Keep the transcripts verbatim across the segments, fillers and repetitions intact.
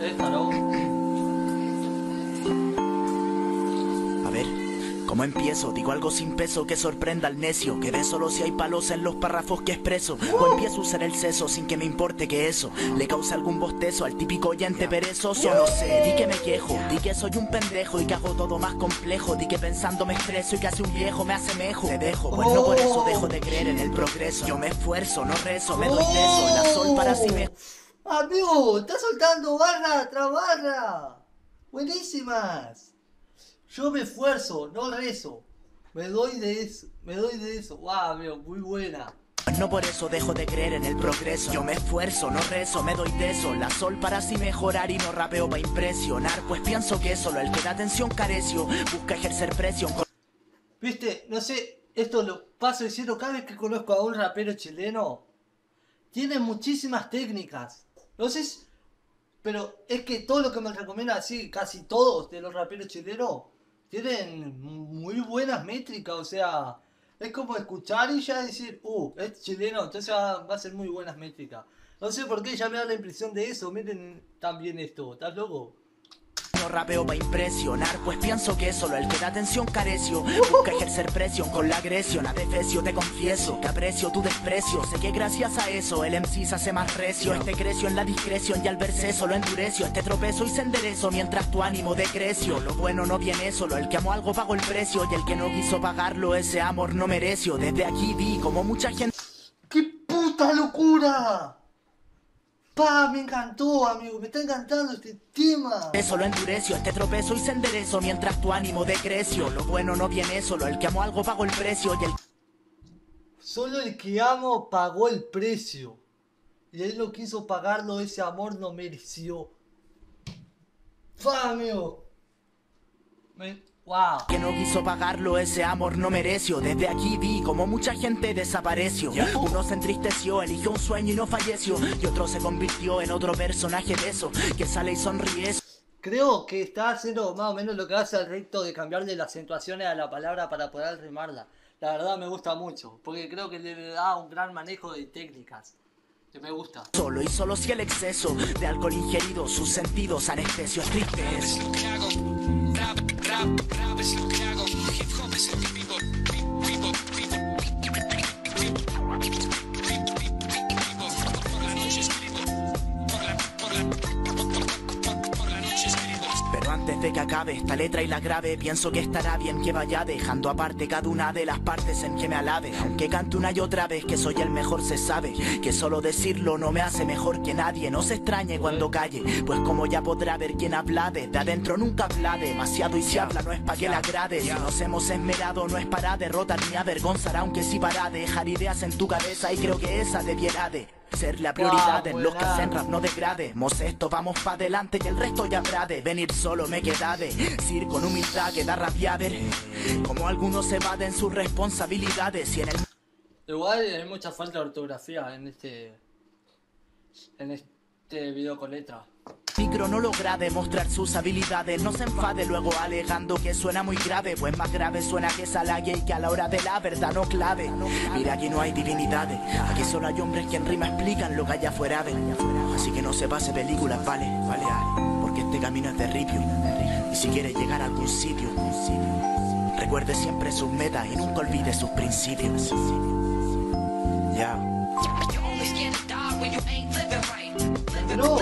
Déjalo. A ver, ¿cómo empiezo? Digo algo sin peso que sorprenda al necio, que ve solo si hay palos en los párrafos que expreso. O empiezo a usar el seso sin que me importe que eso le cause algún bostezo al típico oyente perezoso. No sé, di que me quejo, di que soy un pendejo y que hago todo más complejo. Di que pensando me estreso y que hace un viejo me asemejo. Te dejo, pues no por eso dejo de creer en el progreso. Yo me esfuerzo, no rezo, me doy beso, la sol para sí me... Amigo, está soltando barra tras barra. Buenísimas. Yo me esfuerzo, no rezo. Me doy de eso, me doy de eso. Wow, amigo, muy buena. No por eso dejo de creer en el progreso. Yo me esfuerzo, no rezo, me doy de eso. La sol para así mejorar y no rapeo para impresionar. Pues pienso que solo el que da atención carecio busca ejercer presión. Viste, no sé, esto lo paso diciendo cada vez que conozco a un rapero chileno. Tiene muchísimas técnicas. No sé, si- pero es que todo lo que me recomienda así, casi todos de los raperos chilenos, tienen muy buenas métricas. O sea, es como escuchar y ya decir, uh, es chileno, entonces va, va a ser muy buenas métricas. No sé por qué, ya me da la impresión de eso. Miren también esto, ¿estás loco? No rapeo para impresionar, pues pienso que solo el que da atención carecio busca ejercer presión con la agresión. A defecio te confieso que aprecio tu desprecio. Sé que gracias a eso el M C se hace más recio. Este creció en la discreción y al verse solo endureció. Este tropezo y se enderezo mientras tu ánimo decreció. Lo bueno no viene solo, el que amó algo pagó el precio. Y el que no quiso pagarlo ese amor no mereció. Desde aquí vi como mucha gente... ¡Qué puta locura! Pa, me encantó, amigo, me está encantando este tema. Eso lo endureció, este tropezo y se enderezó mientras tu ánimo decreció. Lo bueno no viene solo, el que amó algo pagó el precio y el... Solo el que amo pagó el precio. Y él no quiso pagarlo, ese amor no mereció. Pa, amigo. Me... Wow. Que no quiso pagarlo, ese amor no mereció. Desde aquí vi como mucha gente desapareció. Uno se entristeció, eligió un sueño y no falleció. Y otro se convirtió en otro personaje de eso, que sale y sonríe. Creo que está haciendo más o menos lo que hace al recto de cambiarle las acentuaciones a la palabra para poder rimarla. La verdad me gusta mucho, porque creo que le da un gran manejo de técnicas. Que me gusta. Solo y solo si el exceso de alcohol ingerido, sus sentidos anestesios tristes. Rap, rap, rap es lo que hago. Hip hop es el que vivo, vivo, vivo, vivo, por la noche escribo, por la, por la, por, por la noche escribo. Pero antes de que acabe esta letra y la grave, pienso que estará bien que vaya dejando aparte cada una de las partes en que me alabe. Aunque cante una y otra vez que soy el mejor se sabe, que solo decirlo no me hace mejor que nadie. No se extrañe cuando calle, pues como ya podrá ver quien habla desde adentro nunca habla demasiado. Y si habla no es pa' que le agrade. Si nos hemos esmerado no es para derrotar ni avergonzar, aunque sí para dejar ideas en tu cabeza. Y creo que esa debiera de ser la prioridad en los que hacen rap no degrademos esto, vamos pa' adelante y el resto ya habrá de venir solo. Me queda de decir con humildad que da rabia ver como algunos se evaden sus responsabilidades. Y en el Igual hay mucha falta de ortografía en este... En este video con letra. micro no logra demostrar sus habilidades, no se enfade luego alegando que suena muy grave, pues más grave suena que esa lague y que a la hora de la verdad no clave. Mira, aquí no hay divinidades, aquí solo hay hombres que en rima explican lo que allá afuera ven. Así que no se pase películas, vale, vale, vale, porque este camino es de ripio. Y si quiere llegar a algún sitio, recuerde siempre sus metas y nunca olvide sus principios. Ya. No.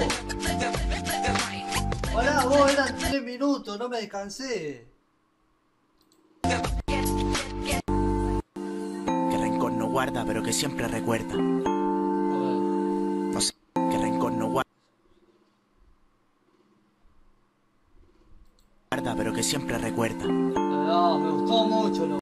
Hola, vos, eran tres minutos, no me descansé. Que rencor no guarda, pero que siempre recuerda. No sé, que rencor no guarda, pero que siempre recuerda. No, me gustó mucho.